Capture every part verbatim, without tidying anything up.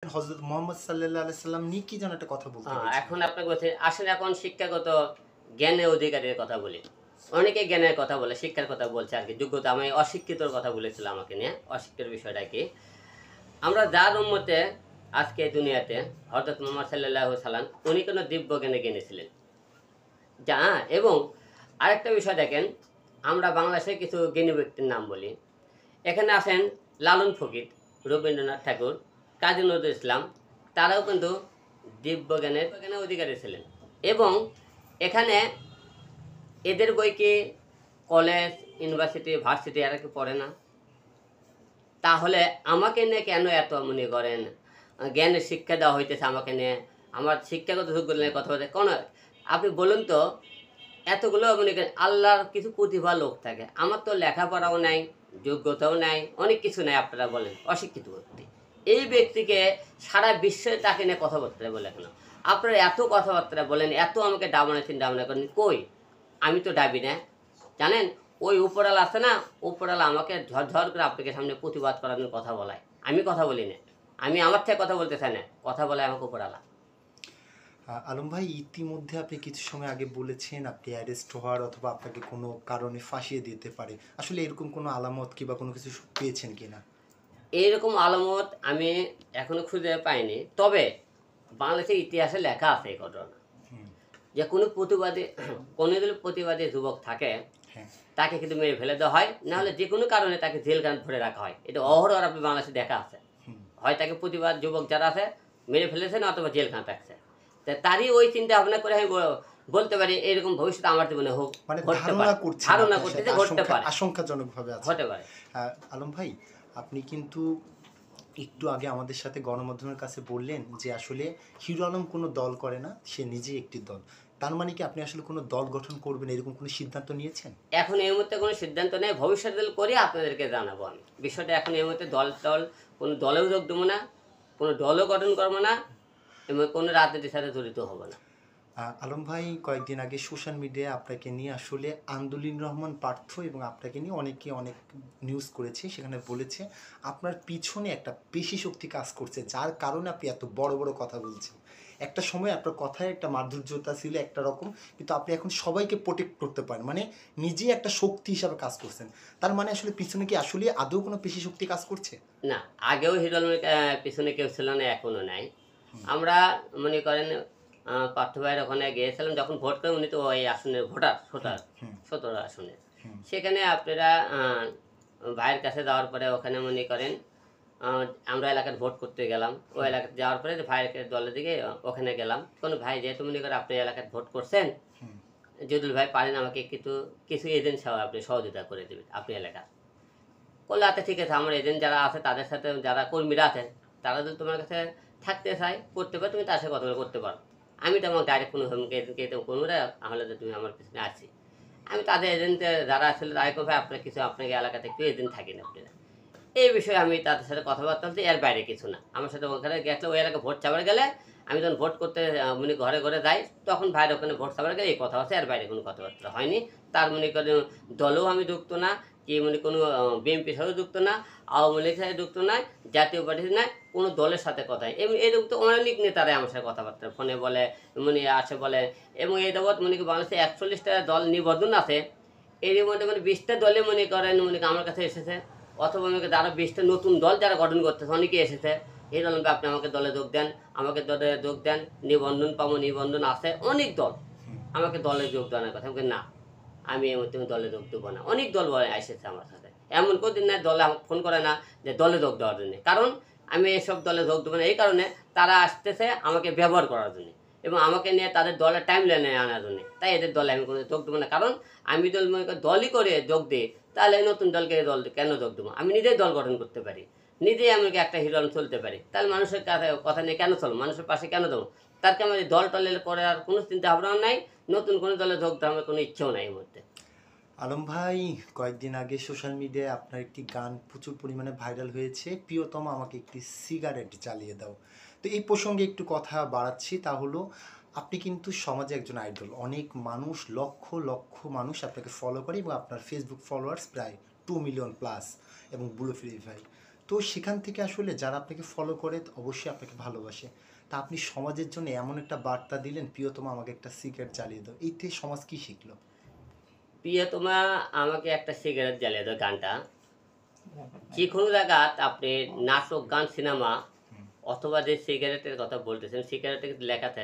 হযরত মুহাম্মদ সাল্লাল্লাহু আলাইহি সাল্লাম নিয়ে কি যেন একটা কথা বলতে হ্যাঁ, গেছেন। এখন আপনাকে বলছি আসলে এখন শিক্ষাগত জ্ঞানের অধিকারের কথা বলি। অনেকে জ্ঞানের কথা বলে, শিক্ষার কথা বলছে আরকি। যোগ্যতা আমি অশিক্ষিতর কথা বলেছিল আমাকে নিয়ে। অশিক্ষিত বিষয়টা কি? আমরা যার উম্মতে আজকে দুনিয়াতে হযরত মুহাম্মদ সাল্লাল্লাহু সাল্লাম উনি কোনো দিব্য জ্ঞানে জ্ঞানী ছিলেন। যা এবং আরেকটা বিষয় দেখেন, আমরা বাংলাদেশের কিছু জ্ঞানী ব্যক্তির নাম বলি। এখানে আছেন লালন ফকির, রবীন্দ্রনাথ ঠাকুর, কাজী নজরুল ইসলাম। তারাও কিন্তু দিব্য জ্ঞানের জ্ঞানের অধিকারী ছিলেন এবং এখানে এদের বই কি কলেজ, ইউনিভার্সিটি, ভার্সিটি এরা কি পড়ে না? তাহলে আমাকে নিয়ে কেন এত মনে করেন আ জ্ঞানের শিক্ষা দেওয়া হইতেছে আমাকে নিয়ে? আমার শিক্ষাগত যোগ্যতা নিয়ে কথা বলতে কোন আপনি বলুন তো এতগুলো মনে করেন আল্লাহর কিছু প্রতিভা লোক থাকে। আমার তো লেখাপড়াও নাই, যোগ্যতাও নাই, অনেক কিছু নাই আপনারা বলেন, অশিক্ষিত ব্যক্তি। এই ব্যক্তিকে সারা বিশ্বে তাকে নিয়ে কথাবার্তা বলে কেন? আপনারা এত কথাবার্তা বলেন, এত আমাকে ডামানাচ্ছেন, ডামানা করেন, কই? আমি তো ডাবি না। জানেন? ওই উপরওয়ালা আছে না? উপরওয়ালা আমাকে ঝরঝর করে আপনাকে সামনে প্রতিবাদ করার জন্য কথা বলায়। আমি কথা বলি না। আমি আমার থেকে কথা বলতে চাই না। কথা বলায় আমাকে উপরওয়ালা। আ আলম ভাই, ইতিমধ্যে আপনি কিছু সময় আগে বলেছেন আপনি অ্যারেস্ট হওয়ার অথবা আপনাকে কোনো কারণে ফাঁসিয়ে দিতে পারে। আসলে এরকম কোনো আলামত কিংবা কোনো কিছু সু পেয়েছেন কিনা? এইরকম আলামত আমি এখনো খুঁজে পাইনি। তবে বাংলাদেশের ইতিহাসে লেখা আছে এই ঘটনা। হুম, যে কোনো প্রতিবাদী কোনো যদি প্রতিবাদী যুবক থাকে, হ্যাঁ, তাকে কিন্তু মেরে ফেলে দেওয়া হয়। নাহলে যে কোনো কারণে তাকে জেলখানায় ভরে রাখা হয়। এটা অহরহ আপনি বাংলাদেশে দেখা আছে। হুম। হয় তাকে প্রতিবাদ যুবক যারা আছে মেরে ফেলেছেন অথবা জেলখানায় রাখছে। তা তারই ওই চিন্তা ভাবনা করে আমি ব বলতে পারি এরকম ভবিষ্যতে আমার জীবনে হোক, মানে ঘটতে ধারণা পারে। করছেন ধারণা আপনার সাথে করতেছে ঘটতে আশঙ্কা পারে, আশঙ্কাজনকভাবে আছে। হতে পারে। আ আলম ভাই, আপনি কিন্তু একটু আগে আমাদের সাথে গণমাধ্যমের কাছে বললেন যে আসলে হিরো আলম কোনো দল করে না, সে নিজেই একটি দল। তার মানে কি আপনি আসলে কোনো দল গঠন করবেন এরকম কোনো সিদ্ধান্ত নিয়েছেন? এখন এই মুহূর্তে কোনো সিদ্ধান্ত নেই। ভবিষ্যতে দল করে আপনাদেরকে জানাবো আমি। বিষয়টা এখন এই মুহূর্তে দল-টল কোনো দলেও যোগ দেবো না, কোনো দলও গঠন করব না এবং কোনো রাজনীতির সাথে জড়িত হব না। আ আলম ভাই, কয়েকদিন আগে সোশ্যাল মিডিয়ায় আপনাকে নিয়ে আসলে আন্দুলিন রহমান পার্থ এবং আপনাকে নিয়ে অনেকে অনেক নিউজ করেছে। সেখানে বলেছে আপনার পিছনে একটা পেশি শক্তি কাজ করছে, যার কারণে আপনি এত বড়, বড় কথা বলছেন। একটা সময় আপনার কথায় একটা মাধুর্যতা ছিল একটা রকম, কিন্তু আপনি এখন সবাইকে প্রোটেক্ট করতে পারেন। মানে নিজেই একটা শক্তি হিসাবে কাজ করছেন। তার মানে আসলে পিছনে কি আসলে আদৌ কোনো পেশি শক্তি কাজ করছে? না, আগেও হিরো আলমের আ পিছনে কেউ ছিল না, এখনো নাই। হুম, আমরা মনে করেন আ পার্থ ভাইয়ের ওখানে গিয়েছিলাম যখন ভোট করেন উনি তো ওই আসনের ভোটার, হুম, ভোটার হুম, সতেরো আসনের। হুম, সেখানে আপনারা আ ভাইয়ের কাছে যাওয়ার পরে ওখানে মনে করেন আ আমরা এলাকায় ভোট করতে গেলাম। ওই হুম, এলাকাতে যাওয়ার পরে যে ভাইয়ের দলের দিকে ওখানে গেলাম। কোন ভাই যেহেতু মনে করেন আপনি এলাকায় ভোট করছেন, হুম, জুদুল ভাই পারেন আমাকে কিছু, কিছু এজেন্ট সহ আপনি সহযোগিতা করে দিবেন আপনি এলাকার। বললো আচ্ছা ঠিক আছে আমার এজেন্ট যারা আছে তাদের সাথে যারা কর্মীরা আছেন, তারা যদি তোমার কাছে থাকতে চায়, করতে পারে, তুমি তার সাথে কথা বলে করতে পারো। আমি তো আমার ডাইরেক্ট কোনো হুমকি এজেন্টকে তো কোনো না, তাহলে তো তুমি আমার পিছনে আছি। আমি তাদের এজেন্টে যারা ছিল তাই কই ভাই আপনার কিছু আপনাকে এলাকাতে একটু এজেন্ট থাকেন আপনারা। এই বিষয়ে আমি তাদের সাথে কথাবার্তা বলছি, এর বাইরে কিছু না। আমার সাথে ওখানে গেলে ওই এলাকায় ভোট চাবার গেলে আমি যখন ভোট করতে আ মানে ঘরে, ঘরে যাই, তখন ভাইয়ের ওখানে ভোট চাবার গেলে এই কথা হচ্ছে, এর বাইরে কোনো কথাবার্তা হয়নি। তার মনে করেন দলেও আমি যুক্ত না, কি মানে কোনো আ বিএনপির সাথেও যুক্ত না, আওয়ামী লীগের সাথে যুক্ত নাই, জাতীয় পার্টির নাই, কোনো দলের সাথে কথা নেই। এম এরকম তো অনেক নেতারাই আমার সাথে কথাবার্তা ফোনে বলে, মানে আসে বলে এবং এই যাবৎ মনে করেন বাংলাদেশে একচল্লিশ টা দল নিবন্ধন আছে। এরই মধ্যে মানে বিশ টা দলে মনে করেন মনে করেন আমার কাছে এসেছে। অথবা আমাকে যারা বিশ টা নতুন দল যারা গঠন করতেছে অনেকেই এসেছে। এই দলকে আপনি আমাকে দলে যোগ দেন, আমাকে দলে যোগ দেন, নিবন্ধন পাবো, নিবন্ধন আছে, অনেক দল। হুম। আমাকে দলে যোগ দেওয়ার কথা। আমি বলি, না, আমি এই মুহূর্তে দলে যোগ দেবো না। অনেক দল বলে এসেছে আমার সাথে। এমন কোনদিন না দলে আমাকে ফোন করে না যে দলে যোগ দেওয়ার জন্যে। কারণ আমি এসব দলে যোগ দেবো না এই কারণে তারা আসতেছে আমাকে ব্যবহার করার জন্যে এবং আমাকে নিয়ে তাদের দলের টাইম লাইনে আনার জন্যে। তাই এদের দলে আমি কোনো যোগ দেবো না। কারণ আমি দল মনে করি দলই করে যোগ দিই, তাহলে নতুন দলকে দল কেন যোগ দেবো? আমি নিজেই দল গঠন করতে পারি। নিজেই আমি একটা হিরো আলম চলতে পারি। তাহলে মানুষের কাছে কথা নিয়ে কেন চলবো? মানুষের পাশে কেন দেবো? তার কি আমার এই দল টলের করার কোনো চিন্তা ভাবনাও নাই। নতুন কোনো দলে যোগ দেওয়ার আমার কোনো ইচ্ছেও নাই এই মুহূর্তে। আলম ভাই, কয়েকদিন আগে সোশ্যাল মিডিয়ায় আপনার একটি গান প্রচুর পরিমাণে ভাইরাল হয়েছে, প্রিয়তমা আমাকে একটি সিগারেট জ্বালিয়ে দাও। তো এই প্রসঙ্গে একটু কথা বাড়াচ্ছি, তা হলো আপনি কিন্তু সমাজে একজন আইডল। অনেক মানুষ, লক্ষ লক্ষ মানুষ আপনাকে ফলো করে এবং আপনার ফেসবুক ফলোয়ার্স প্রায় টু মিলিয়ন প্লাস এবং ব্লু ফ্রি ভাই। তো সেখান থেকে আসলে যারা আপনাকে ফলো করে অবশ্যই আপনাকে ভালোবাসে। তা আপনি সমাজের জন্য এমন একটা বার্তা দিলেন, প্রিয়তমা আমাকে একটা সিগারেট জ্বালিয়ে দাও। এইতে সমাজ কি শিখলো? প্রিয়তমা আমাকে একটা সিগারেট জ্বালিয়ে দাও গানটা যে কোনো জায়গাত আপনি নাটক, গান, সিনেমা হুম, অথবা যে সিগারেটের কথা বলতেছেন, সিগারেটের লেখাতে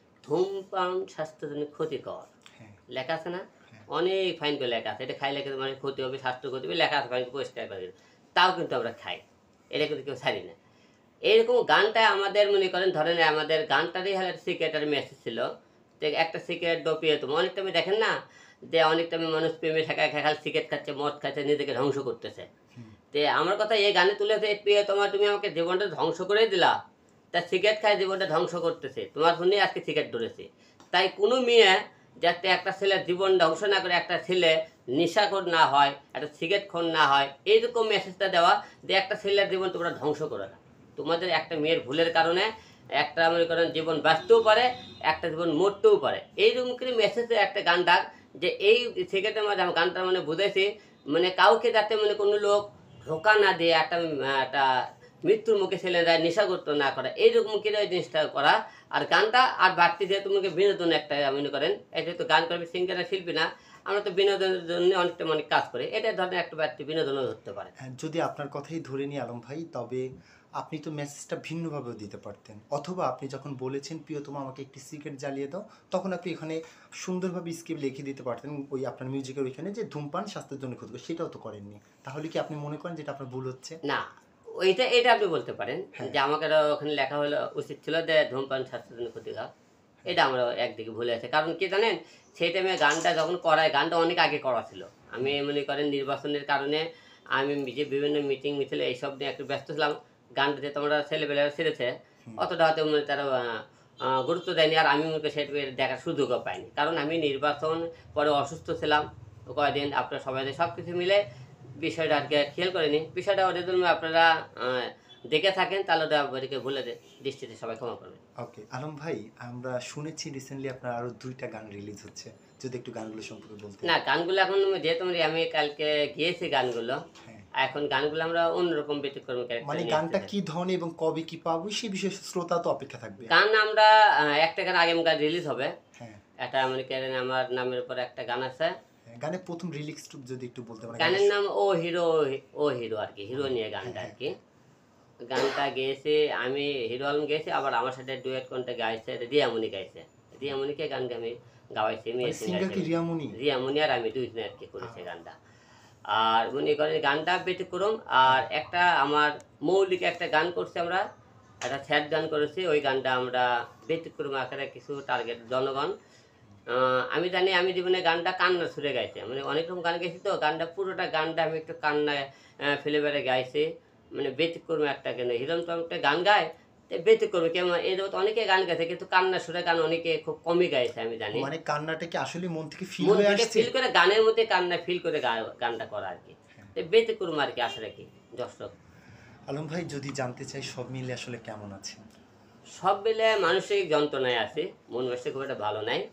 ধূমপান স্বাস্থ্যের জন্য ক্ষতিকর। হ্যাঁ, লেখা আছে না? হ্যাঁ। অনেক ফাইন করে লেখা আছে। এটা খাইলে কিন্তু মানে ক্ষতি হবে, স্বাস্থ্য ক্ষতি হবে, লেখা আছে ফাইন পরিষ্কার করে দিল। তাও কিন্তু আমরা খাই। এটা কিন্তু কেউ ছাড়ি না। এইরকম গানটা আমাদের মনে করেন ধরেন আমাদের গানটারই হলো সিগারেটের মেসেজ ছিল। তো একটা সিগারেট ডো প্রিয়তম। অনেক টাইমে দেখেন না? যে অনেক টাইমে মানুষ প্রেমে ঠেকায় খায় খালি সিগারেট খাচ্ছে, মদ খাচ্ছে, নিজেকে ধ্বংস করতেছে। হুম, তে আমার কথা এই গানে তুলে ধরে, প্রিয়তমা তুমি আমাকে জীবনটা ধ্বংস করেই দিলা। তা সিগারেট খায় জীবনটা ধ্বংস করতেছে। তোমার জন্যই আজকে সিগারেট ধরেছে। তাই কোনো মেয়ে যাতে একটা ছেলের জীবন ধ্বংস না করে, একটা ছেলে নেশাখোর না হয়, একটা সিগারেটখোর না হয়, এইরকম মেসেজটা দেওয়া যে একটা ছেলের জীবন তোমরা ধ্বংস করো না। তোমাদের একটা মেয়ের ভুলের কারণে একটা মনে করেন জীবন বাঁচতেও পারে, একটা জীবন মরতেও পারে। এইরকম করে মেসেজে একটা গান ডাক যে এই সিগারেটের মাঝে আমি গানটা মানে বুঝাইছি মানে কাউকে যাতে মানে কোনো লোক ধোঁকা না দিয়ে একটা আহ, একটা মৃত্যুর মুখে ছেলেরা নেশাগ্রস্ত না করে, এইরকম করে ওই জিনিসটা করা। আর গানটা আর বাড়তি দিয়ে তোমাকে বিনোদন একটা মনে করেন, এটা তো গান করবে সিঙ্গার শিল্পী না, আমরা তো বিনোদনের জন্য অনেকটা অনেক কাজ করি, এটা ধরনের একটা বাড়তি বিনোদনও ধরতে পারে। হ্যাঁ, যদি আপনার কথাই ধরে নিই আলম ভাই, তবে আপনি তো মেসেজটা ভিন্নভাবেও দিতে পারতেন। অথবা আপনি যখন বলেছেন প্রিয়তমা আমাকে একটি সিগারেট জ্বালিয়ে দাও, তখন আপনি এখানে সুন্দরভাবে স্ক্রিপ্ট লিখে দিতে পারতেন ওই আপনার মিউজিকের ওইখানে যে ধূমপান স্বাস্থ্যের জন্য ক্ষতিকর, সেটাও তো করেননি। তাহলে কি আপনি মনে করেন যেটা আপনার ভুল হচ্ছে? না, ওইটা এটা আপনি বলতে পারেন হ্যাঁ, যে আমাকে আরো ওখানে লেখা হলো উচিত ছিল যে ধূমপান স্বাস্থ্যের জন্য ক্ষতিকর। এটা আমরা একদিকে ভুলে আছে, কারণ কি জানেন, সেই টাইমে গানটা যখন করায় গানটা অনেক আগে করা ছিল। আমি মনে করেন নির্বাচনের কারণে আমি যে বিভিন্ন মিটিং মিছিল এইসব নিয়ে একটু ব্যস্ত ছিলাম। গানটা যে তোমরা ছেলেবেলারা ছেড়েছে হুম, অতটা হয়তো মানে তারা আহ, আহ, গুরুত্ব দেয়নি, আর আমি মনে করি সেটা দেখার সুযোগও পাইনি, কারণ আমি নির্বাচন পরে অসুস্থ ছিলাম কয়েকদিন। আপনার সবাই সব কিছু মিলে বিষয়টা আর কি খেয়াল করেনি। বিষয়টা ওদের জন্য আপনারা আহ, দেখে থাকেন তাহলে ওটা আপনাদেরকে ভুলে দে- দৃষ্টিতে সবাই ক্ষমা করবেন। ওকে আলম ভাই, আমরা শুনেছি রিসেন্টলি আপনার আরো দুইটা গান রিলিজ হচ্ছে, যদি একটু গানগুলো সম্পর্কে বলতেন। না, গানগুলো এখন যেহেতু আমি আমি কালকে গিয়েছি গানগুলো, হ্যাঁ, এখন গানগুলো আমরা অন্যরকম ব্যতিক্রম ক্যারেক্টার মানে নিয়ে গানটা আসতেছি। কি ধরনের এবং কবে কি পাবো সেই বিষয়ে শ্রোতা তো অপেক্ষা থাকবে। গান আমরা আহ, একটা গান আগামীকাল রিলিজ হবে। হ্যাঁ, একটা মানে কেন আমার নামের উপর একটা গান আছে। হ্যাঁ, গানের প্রথম রিলিক্সটুক যদি একটু বলতে পারেন গানের গানের। নাম ও হিরো, ও হিরো আর কি, হিরো নিয়ে হ্যাঁ, গানটা আর হ্যাঁ, কি। গানটা গেয়েছে আমি, হিরো আলম গেয়েছি, আবার আমার সাথে ডুয়েট কোনটা গাইছে রিয়ামণি গাইছে। রিয়ামণিকে গান আমি গাওয়াইছি, মানে মেয়ে সিঙ্গার কি সিঙ্গার রিয়ামণি? রিয়ামণি আর আমি দুইজনে আর কি করেছে আহ, গানটা। আর মনে করেন গানটা ব্যতিক্রম। আর একটা আমার মৌলিক একটা গান করছি আমরা, একটা স্যাড গান করেছি, ওই গানটা আমরা ব্যতিক্রম আকারে কিছু টার্গেট জনগণ। আহ, আমি জানি আমি জীবনে গানটা কান্না সুরে গাইছি, মানে অনেক রকম গান গেছি, তো গানটা পুরোটা গানটা আমি একটু কান্নায় আহ, ফেলে বেড়ে গাইছি। মানে ব্যতিক্রম একটা কেন হিরণ তো একটা গান গায়, তো ব্যতিক্রম কেমন এই তো অনেকে গান গাইছে, কিন্তু কান্না সুরে গান অনেকে খুব কমই গাইছে আমি জানি। মানে কান্নাটা কি আসলে মন থেকে ফিল মন হয়ে থেকে আসছে? ফিল করে গানের মধ্যে কান্না ফিল করে গা- গানটা করা আর কি। হ্যাঁ। তো ব্যতিক্রম আর কি, আসলে কি দর্শক আলম ভাই, যদি জানতে চাই সব মিলে আসলে কেমন আছেন? সব মিলে মানসিক যন্ত্রণায় আছি, মন মেজাজ খুব একটা ভালো নাই।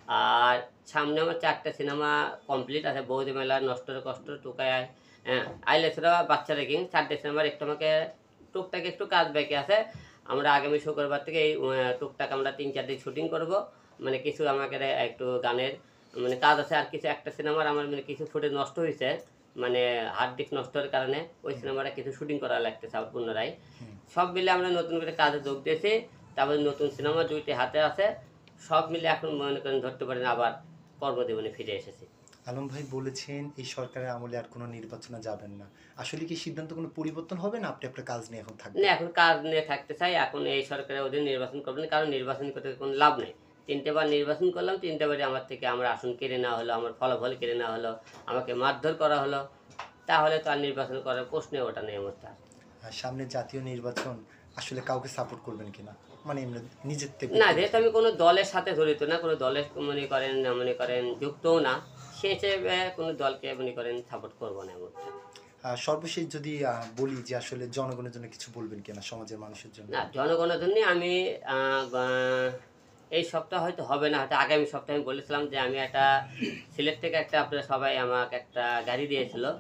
আর সামনে আমার চারটা সিনেমা কমপ্লিট আছে, বৌদি মেলা, নষ্টর কষ্ট, টুকায় আয়, হ্যাঁ আইলেসরা, বাচ্চা রেকিং, চারটে সিনেমার একটু আমাকে টুকটাক একটু কাজ বাকি আছে। আমরা আগামী শুক্রবার থেকে এই আহ, টুকটাক আমরা তিন চারটে শুটিং করব। মানে কিছু আমাকে একটু গানের মানে কাজ আছে, আর কিছু একটা সিনেমার আমার মানে কিছু ফুটেজ নষ্ট হয়েছে, মানে হার্ড ডিস্ক নষ্টের কারণে ওই সিনেমাটা কিছু শুটিং করা লাগতেছে আবার পুনরায়। হুম। সব মিলে আমরা নতুন করে কাজে যোগ দিয়েছি, তারপরে নতুন সিনেমা দুইটি হাতে আছে। সব মিলে এখন মনে করেন ধরতে পারেন আবার কর্মজীবনে ফিরে এসেছি। আলম ভাই বলেছেন এই সরকারের আমলে আর কোনো নির্বাচনে যাবেন না। আসলে কি সিদ্ধান্ত কোনো পরিবর্তন হবে না আপনি আপনার কাজ নিয়ে এখন না, থাকবেন? এখন কাজ নিয়ে থাকতে চাই, এখন এই সরকারের অধীনে নির্বাচন করবেন, কারণ নির্বাচন করতে কোনো লাভ নেই। তিনটে বার নির্বাচন করলাম, তিনটে বারে আমার থেকে আমার আসন কেড়ে নেওয়া হলো, আমার ফলাফল কেড়ে নেওয়া হলো, আমাকে মারধর করা হলো। তাহলে তো আর নির্বাচন করার প্রশ্নে ওটা নেই আমার। আর সামনে জাতীয় নির্বাচন, আসলে কাউকে সাপোর্ট করবেন কিনা, মানে এমনি নিজের থেকে? না, যেহেতু আমি কোনো দলের সাথে জড়িত না, কোনো দলের মনে করেন মনে করেন যুক্তও না, সে হিসেবে কোনো দলকে মনে করেন সাপোর্ট করবো না এমন। আহ, সর্বশেষ যদি আহ, বলি যে আসলে জনগণের জন্য কিছু বলবেন কিনা, সমাজের মানুষের জন্য? না, জনগণের জন্য আমি আহ, বা- এই সপ্তাহ হয়তো হবে না, হয়তো আগামী সপ্তাহে আমি বলেছিলাম যে আমি একটা সিলেট থেকে একটা আপনারা সবাই আমাকে একটা গাড়ি দিয়েছিল।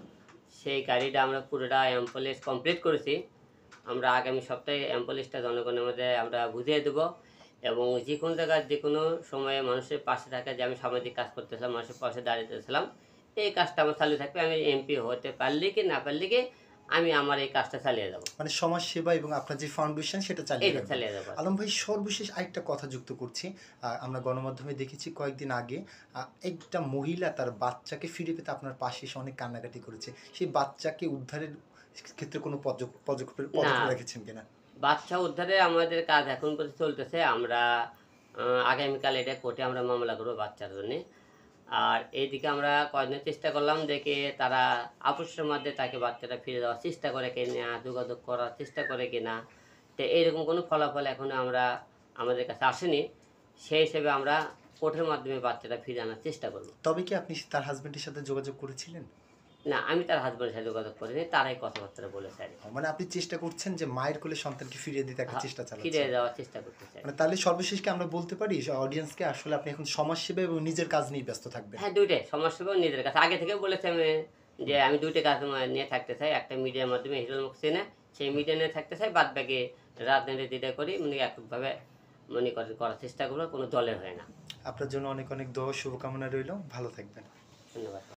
সেই গাড়িটা আমরা পুরোটা অ্যাম্বুলেন্স কমপ্লিট করেছি। আমরা আগামী সপ্তাহে অ্যাম্বুলেন্সটা জনগণের মধ্যে আমরা বুঝিয়ে দেবো এবং যে কোনো জায়গায় যে কোনো সময়ে মানুষের পাশে থাকা, যে আমি সামাজিক কাজ করতেছিলাম, মানুষের পাশে দাঁড়িয়েছিলাম, এই কাজটা আমার চালু থাকবে। আমি এমপি হতে পারলে কি না পারলে কি আমি আমার এই কাজটা চালিয়ে যাবো, মানে সমাজ সেবা এবং আপনার যে ফাউন্ডেশন সেটা চালিয়ে এইটা যাবেন। চালিয়ে যাবো। আলম ভাই, সর্বশেষ আরেকটা কথা যুক্ত করছি। আহ, আমরা গণমাধ্যমে দেখেছি কয়েকদিন আগে আহ, একটা মহিলা তার বাচ্চাকে ফিরে পেতে আপনার পাশে এসে অনেক কান্নাকাটি করেছে। সেই বাচ্চাকে উদ্ধারের ক্ষেত্রে কোনো পদক্ষেপ পদক্ষেপ পদক্ষেপ না, রেখেছেন কিনা? বাচ্চা উদ্ধারে আমাদের কাজ এখন পর্যন্ত চলতেছে। আমরা আহ, আগামীকাল এটা কোর্টে আমরা মামলা করবো বাচ্চার জন্য। আর এইদিকে আমরা কয়েকদিন চেষ্টা করলাম দেখে তারা আপোষের মধ্যে তাকে বাচ্চাটা ফিরে দেওয়ার চেষ্টা করে কিনা, যোগাযোগ করার চেষ্টা করে কিনা, তো এইরকম কোনো ফলাফল এখনো আমরা আমাদের কাছে আসেনি। সেই হিসেবে আমরা কোর্টের মাধ্যমে বাচ্চাটা ফিরে আনার চেষ্টা করব। তবে কি আপনি তার হাজবেন্ডের সাথে যোগাযোগ করেছিলেন? না, আমি তার হাজব্যান্ডের সাথে যোগাযোগ করিনি, তারাই কথাবার্তা বলেছে আর কি। মানে আপনি চেষ্টা করছেন যে মায়ের কোলে সন্তানকে ফিরিয়ে দিতে একটা চেষ্টা ফিরে চালাচ্ছেন। যাওয়ার চেষ্টা করতেছে। মানে তাহলে সর্বশেষ কি আমরা বলতে পারি অডিয়েন্সকে আসলে আপনি এখন সমাজসেবা এবং নিজের কাজ নিয়ে ব্যস্ত থাকবেন? হ্যাঁ, দুইটাই সমস্যা নিজের কাছে আগে থেকে বলেছি আমি, যে আমি দুইটা কাজ আমার নিয়ে থাকতে চাই। একটা মিডিয়ার মাধ্যমে হিরোল মুখসিনে সেই মিডিয়া নিয়ে থাকতে চাই, বাদ বাকি রাজনীতি যেটা করি মানে এককভাবে মনে করেন করার চেষ্টা করবো, কোনো দলের হয় না। আপনার জন্য অনেক অনেক দোয়া শুভকামনা রইল, ভালো থাকবেন। ধন্যবাদ।